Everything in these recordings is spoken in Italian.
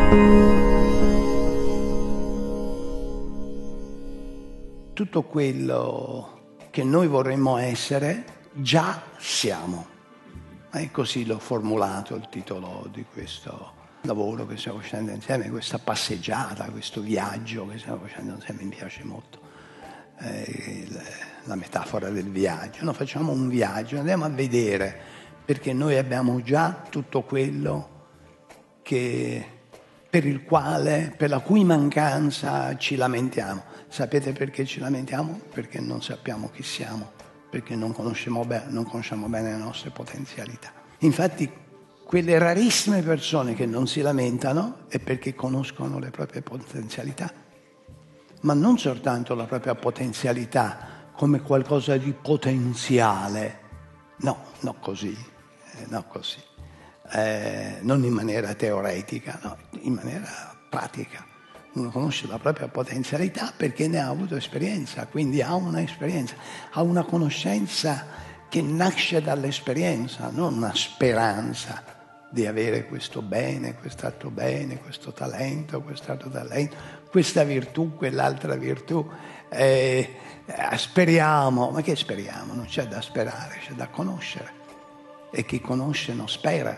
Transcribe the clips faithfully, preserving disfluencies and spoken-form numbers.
Tutto quello che noi vorremmo essere, già siamo. E così l'ho formulato il titolo di questo lavoro che stiamo facendo insieme, questa passeggiata, questo viaggio che stiamo facendo insieme, mi piace molto. Eh, il, la metafora del viaggio. Noi facciamo un viaggio, andiamo a vedere, perché noi abbiamo già tutto quello che, per il quale, per la cui mancanza ci lamentiamo. Sapete perché ci lamentiamo? Perché non sappiamo chi siamo, perché non conosciamo, be- non conosciamo bene le nostre potenzialità. Infatti, quelle rarissime persone che non si lamentano è perché conoscono le proprie potenzialità, ma non soltanto la propria potenzialità come qualcosa di potenziale, no, no così, eh, no così, eh, non in maniera teoretica, no, in maniera pratica. Uno conosce la propria potenzialità perché ne ha avuto esperienza, quindi ha un'esperienza, ha una conoscenza che nasce dall'esperienza, non una speranza di avere questo bene, quest'altro bene, questo talento, quest'altro talento, questa virtù, quell'altra virtù. Eh, eh, speriamo, ma che speriamo? Non c'è da sperare, c'è da conoscere. E chi conosce non spera,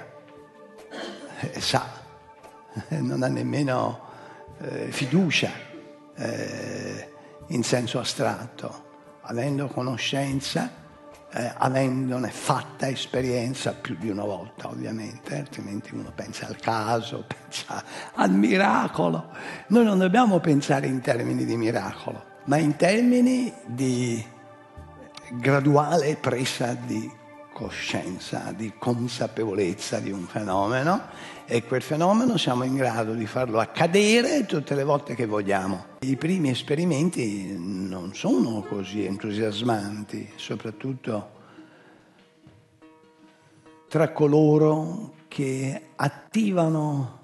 eh, sa, non ha nemmeno eh, fiducia eh, in senso astratto. Avendo conoscenza, Eh, avendone fatta esperienza più di una volta, ovviamente, altrimenti uno pensa al caso, pensa al miracolo. Noi non dobbiamo pensare in termini di miracolo, ma in termini di graduale presa di coscienza, di consapevolezza di un fenomeno, e quel fenomeno siamo in grado di farlo accadere tutte le volte che vogliamo. I primi esperimenti non sono così entusiasmanti, soprattutto tra coloro che attivano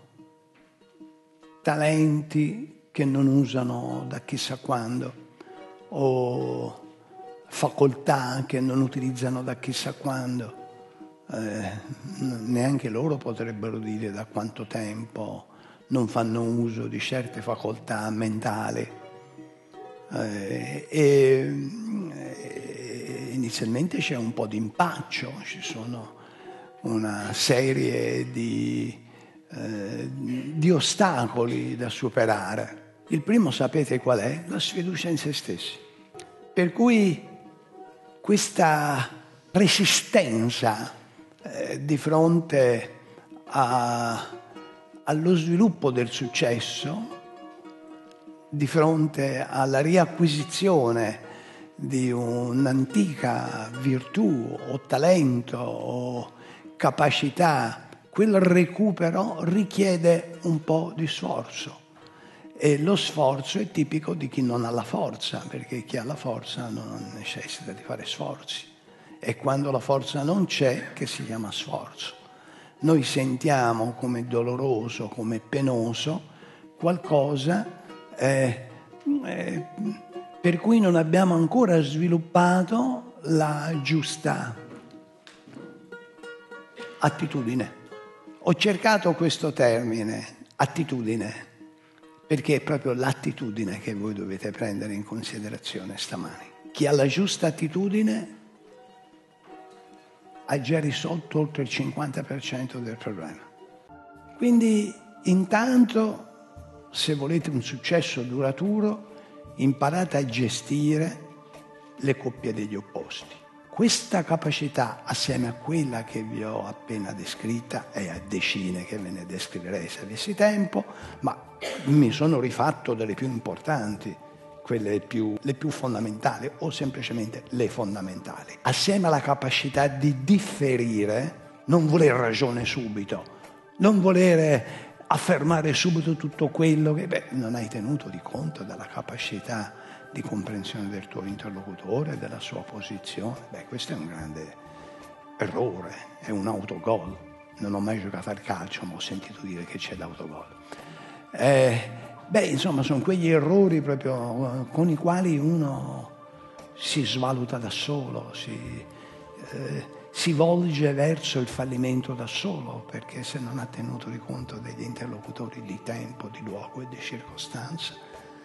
talenti che non usano da chissà quando, o facoltà che non utilizzano da chissà quando. Eh, neanche loro potrebbero dire da quanto tempo non fanno uso di certe facoltà mentali. Eh, e, e inizialmente c'è un po' di impaccio, ci sono una serie di, eh, di ostacoli da superare. Il primo, sapete qual è? La sfiducia in se stessi. Per cui questa persistenza eh, di fronte a, allo sviluppo del successo, di fronte alla riacquisizione di un'antica virtù o talento o capacità, quel recupero richiede un po' di sforzo. E lo sforzo è tipico di chi non ha la forza, perché chi ha la forza non necessita di fare sforzi. E quando la forza non c'è, che si chiama sforzo. Noi sentiamo come doloroso, come penoso, qualcosa eh, eh, per cui non abbiamo ancora sviluppato la giusta attitudine. Ho cercato questo termine, attitudine, perché è proprio l'attitudine che voi dovete prendere in considerazione stamani. Chi ha la giusta attitudine ha già risolto oltre il cinquanta per cento del problema. Quindi intanto, se volete un successo duraturo, imparate a gestire le coppie degli opposti. Questa capacità, assieme a quella che vi ho appena descritta, e a decine che ve ne descriverei se avessi tempo, ma mi sono rifatto delle più importanti, quelle più, le più fondamentali, o semplicemente le fondamentali. Assieme alla capacità di differire, non voler ragione subito, non volere affermare subito tutto quello che beh, non hai tenuto di conto della capacità di comprensione del tuo interlocutore, della sua posizione. Beh, questo è un grande errore, è un autogol. Non ho mai giocato al calcio, ma ho sentito dire che c'è l'autogol. Eh, beh, insomma, sono quegli errori proprio con i quali uno si svaluta da solo, si, eh, si volge verso il fallimento da solo, perché se non ha tenuto di conto degli interlocutori di tempo, di luogo e di circostanza,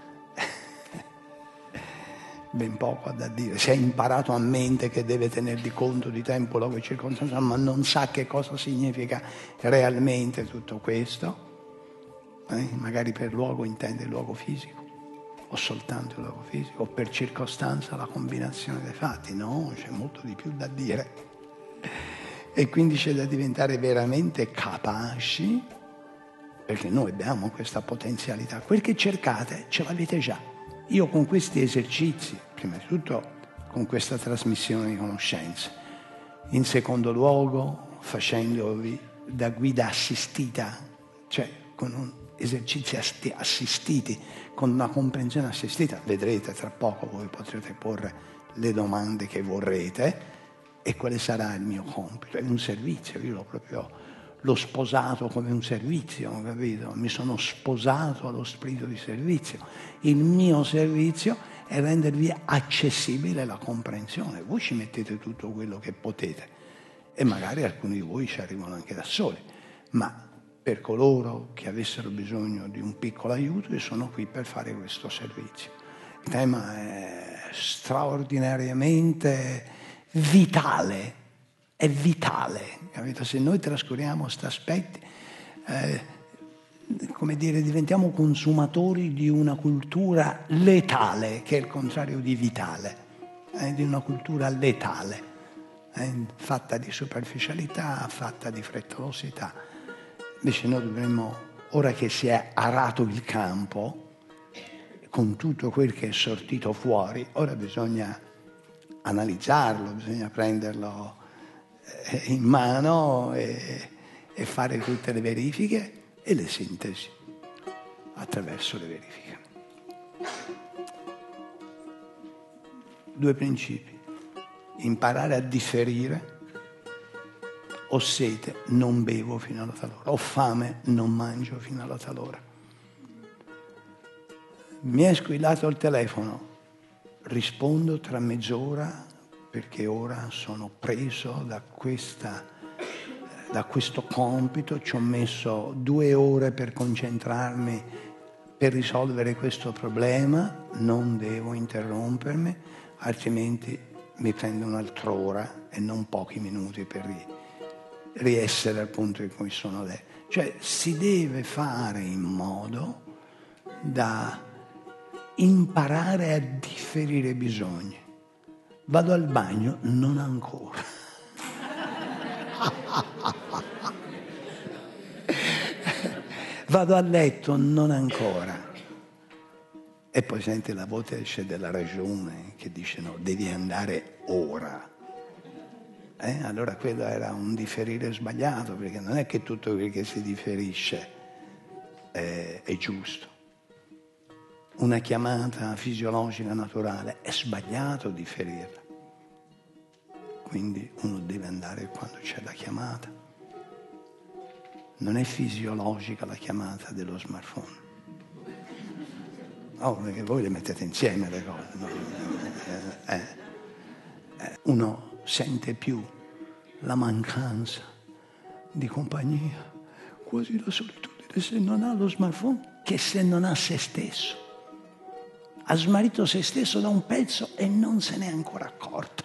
ben poco ha da dire. Se ha imparato a mente che deve tener di conto di tempo, luogo e circostanza, ma non sa che cosa significa realmente tutto questo, eh? Magari per luogo intende il luogo fisico, o soltanto il luogo fisico, o per circostanza la combinazione dei fatti. No, c'è molto di più da dire. E quindi c'è da diventare veramente capaci, perché noi abbiamo questa potenzialità. Quel che cercate ce l'avete già. Io con questi esercizi, prima di tutto con questa trasmissione di conoscenze, in secondo luogo facendovi da guida assistita, cioè con un esercizi assistiti, con una comprensione assistita, vedrete tra poco, voi potrete porre le domande che vorrete. E quale sarà il mio compito? È un servizio, io l'ho proprio l'ho sposato come un servizio, capito? Mi sono sposato allo spirito di servizio. Il mio servizio è rendervi accessibile la comprensione. Voi ci mettete tutto quello che potete e magari alcuni di voi ci arrivano anche da soli, ma per coloro che avessero bisogno di un piccolo aiuto, io sono qui per fare questo servizio. Il tema è straordinariamente vitale, è vitale, capito? Se noi trascuriamo questi aspetti, eh, come dire, diventiamo consumatori di una cultura letale, che è il contrario di vitale, eh, di una cultura letale, eh, fatta di superficialità, fatta di frettolosità. Invece noi dovremmo, ora che si è arato il campo, con tutto quel che è sortito fuori, ora bisogna analizzarlo, bisogna prenderlo in mano e, e fare tutte le verifiche e le sintesi attraverso le verifiche. Due principi: imparare a differire. Ho sete, non bevo fino alla talora. Ho fame, non mangio fino alla talora. Mi è squillato il telefono, rispondo tra mezz'ora perché ora sono preso da, questa, da questo compito, ci ho messo due ore per concentrarmi per risolvere questo problema, non devo interrompermi, altrimenti mi prendo un'altr'ora e non pochi minuti per ri- riessere al punto in cui sono adesso. Cioè si deve fare in modo da imparare a differire bisogni. Vado al bagno? Non ancora. Vado a letto? Non ancora. E poi senti la voce della ragione che dice no, devi andare ora. Eh? Allora quello era un differire sbagliato, perché non è che tutto quel che si differisce è, è giusto. Una chiamata fisiologica naturale è sbagliato differirla. Quindi uno deve andare quando c'è la chiamata. Non è fisiologica la chiamata dello smartphone. Oh, perché voi le mettete insieme le cose. No? Eh, eh, eh. Uno sente più la mancanza di compagnia, quasi la solitudine, se non ha lo smartphone, che se non ha se stesso. Ha smarrito se stesso da un pezzo e non se n'è ancora accorto.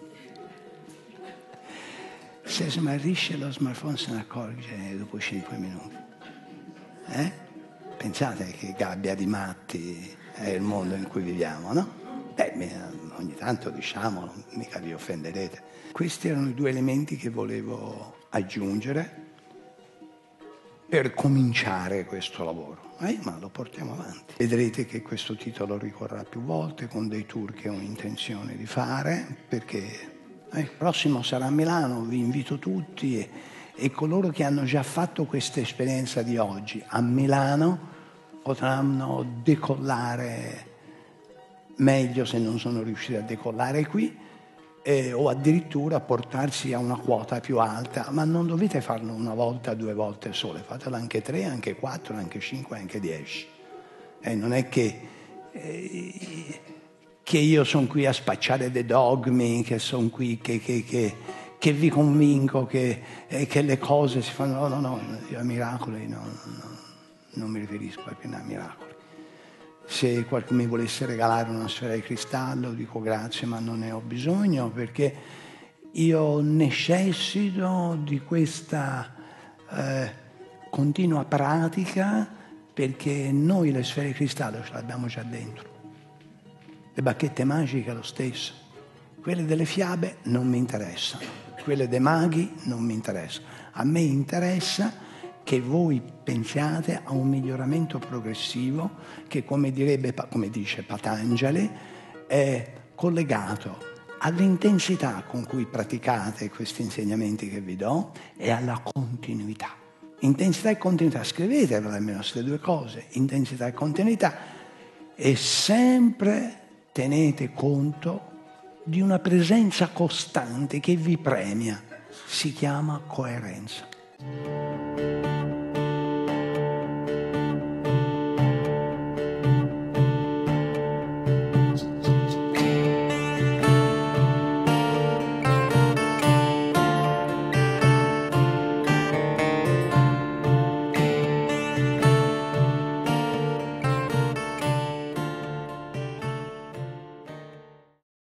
Se smarrisce lo smartphone se ne accorge dopo cinque minuti. Eh? Pensate che gabbia di matti è il mondo in cui viviamo, no? Beh, ogni tanto diciamolo, mica vi offenderete. Questi erano i due elementi che volevo aggiungere per cominciare questo lavoro. Eh, ma lo portiamo avanti. Vedrete che questo titolo ricorrerà più volte con dei tour che ho intenzione di fare, perché eh, il prossimo sarà a Milano, vi invito tutti e, e coloro che hanno già fatto questa esperienza di oggi a Milano potranno decollare meglio se non sono riusciti a decollare qui, eh, o addirittura portarsi a una quota più alta, ma non dovete farlo una volta, due volte sole, fatelo anche tre, anche quattro, anche cinque, anche dieci. Eh, non è che, eh, che io sono qui a spacciare dei dogmi, che sono qui che, che, che, che vi convinco che, eh, che le cose si fanno. No, no, no, io a miracoli no, no, non mi riferisco più a miracoli. Se qualcuno mi volesse regalare una sfera di cristallo, dico grazie, ma non ne ho bisogno, perché io necessito di questa eh, continua pratica, perché noi le sfere di cristallo ce l'abbiamo già dentro. Le bacchette magiche lo stesso. Quelle delle fiabe non mi interessano, quelle dei maghi non mi interessano. A me interessa che voi pensiate a un miglioramento progressivo che, come direbbe, come dice Patanjali, è collegato all'intensità con cui praticate questi insegnamenti che vi do e alla continuità. Intensità e continuità, scrivetevela almeno queste due cose, intensità e continuità, e sempre tenete conto di una presenza costante che vi premia, si chiama coerenza.